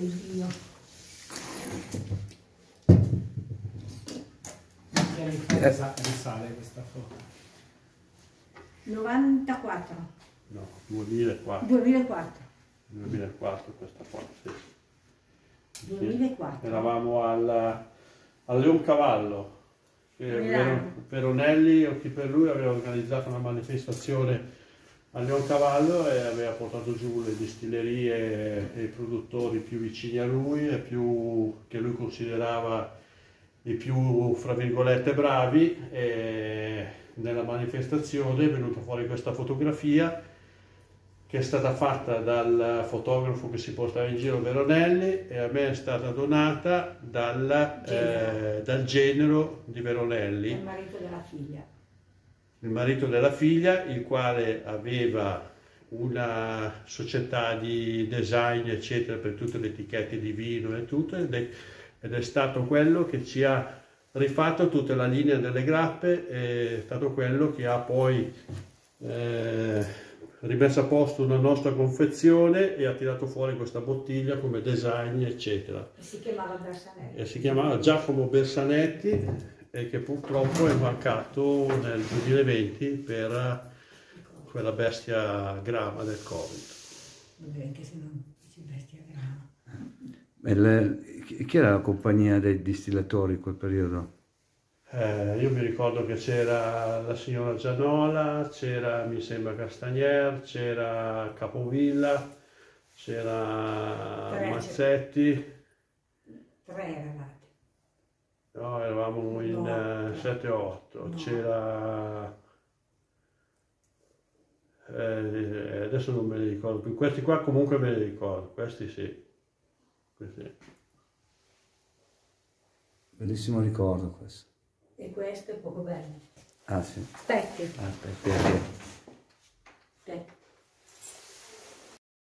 uso io. Risale questa foto? 94. No, 2004. 2004. 2004 questa qua, sì. 2004. Eravamo al Leoncavallo. Veronelli, o chi per lui, aveva organizzato una manifestazione a Leoncavallo e aveva portato giù le distillerie e i produttori più vicini a lui e che lui considerava i più, fra virgolette, bravi, e nella manifestazione è venuta fuori questa fotografia che è stata fatta dal fotografo che si portava in giro, Veronelli, e a me è stata donata dal genero di Veronelli, Il marito della figlia. il marito della figlia, il quale aveva una società di design, eccetera, per tutte le etichette di vino e tutto, ed è stato quello che ci ha rifatto tutta la linea delle grappe, è stato quello che ha poi rimesso a posto una nostra confezione e ha tirato fuori questa bottiglia come design, eccetera. E si chiamava Bersanetti. E si chiamava Giacomo Bersanetti, e che purtroppo è mancato nel 2020 per quella bestia grama del Covid. Anche se non si bestia grama. Chi era la compagnia dei distillatori in quel periodo? Io mi ricordo che c'era la signora Gianola, c'era, mi sembra, Castagnier, c'era Capovilla, c'era Mazzetti. 3 eravate. No, eravamo in 7 o 8. No. C'era... adesso non me li ricordo più. Questi qua comunque me li ricordo, questi sì. Questi. Bellissimo ricordo questo. E questo è poco bello. Ah sì. Aspetti. Aspetta.